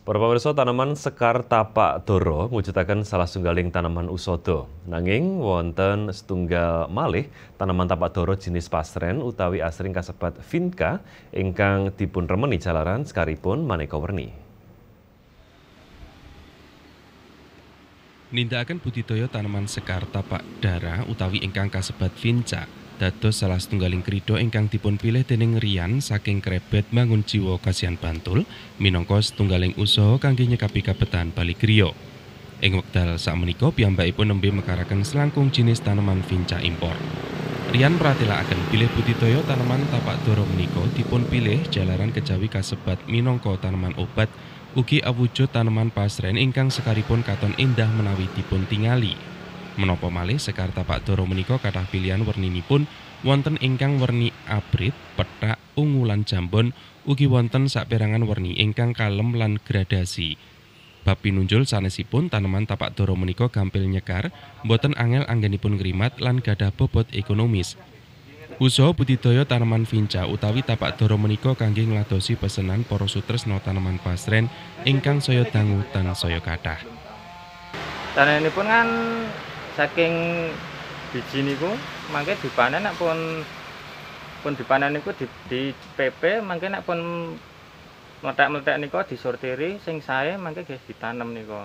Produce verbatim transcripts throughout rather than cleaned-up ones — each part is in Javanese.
Para pamirsa, tanaman sekar tapak doro mujudaken salah setunggaling tanaman usada. Nanging wonten setunggal malih tanaman tapak doro jinis pasren utawi asring kasebat vinca ingkang dipunremeni jalaran sekaripun maneka werni. Nindakaken budidaya tanaman sekar tapak dara utawi ingkang kasebat vinca dados salah setunggaling krida ingkang dipunpilih dening Rian saking krebet Mangun Jiwa Kasihan Bantul minangka setunggaling usaha kangge nyekapi kabetan Bali griya. Ing wekdal sakmenika piyambakipun nembe mekaraken selangkung jinis tanaman vinca impor. Rian mratélakaken bilih budidaya tanaman tapak dara menika dipunpilih jalaran kejawi kasebat minangka tanaman obat ugi awujud tanaman pasren ingkang sekaripun katon endah menawi dipuntingali. Menapa malih sekar tapak dara menika kathah pilihan werninipun wonten ingkang werni abrit, pethak, ungu lan jambon, ugi wonten saperangan werni ingkang kalem lan gradasi. Bab pinunjul sanesipun tanaman tapak dara menika gampil nyekar, boten angel anggenipun ngrimat lan gadah bobot ekonomis. Usaha budidaya tanaman vinca utawi tapak dara menika kangge ngladosi pesenan para sutresna tanaman pasren ingkang saya dangu tansaya kathah. Tanenipun kan saking biji niku mangke dipanen nek pun pun dipanen niku di, di P P mangke nek pun meletek-meletek niku disortiri sing sae mangke nggih ditanem niku.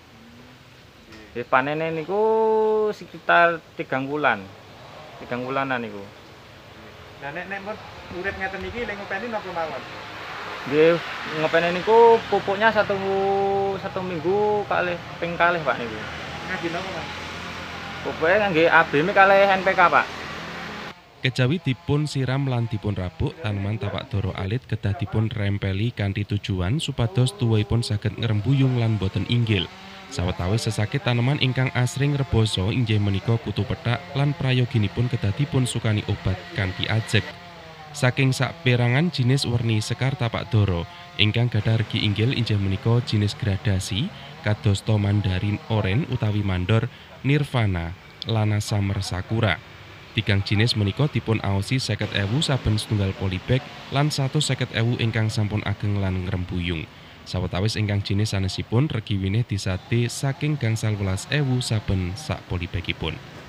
Nggih panene niku sekitar tigang bulan. tigang bulanan niku. Nah nek nek urip ngeten iki lek ngopeni napa mawon? Nggih ngopeni niku pupuknya satu satu minggu kalih ping kalih Pak niku. Ngadi napa Mas? Pupuke kangge A B M kalih N P K Pak. Kejawi dipun siram lan dipun rabuk, tanaman tapak dara alit kedah dipun rempeli kanthi tujuan supados tuwuhipun saged ngrembuyung lan boten inggil. Sawetawis sesakit tanaman ingkang asring reboso inggih menika kutu pethak lan prayoginipun kedah dipun sukani obat kanthi ajeg. Saking saperangan jinis werni sekar tapak dara ingkang gadhah regi inggil inggih menika jinis gradasi kadosta mandarin oren utawi mandor, nirvana, lana summer sakura. Tigang jinis menika dipun aosi seket ewu saben setunggal polybag lan satus seket ewu ingkang sampun ageng lan ngrembuyung. Sawetawis ingkang jinis sanesipun regi winih disate saking gangsal welas ewu saben sak polybagipun.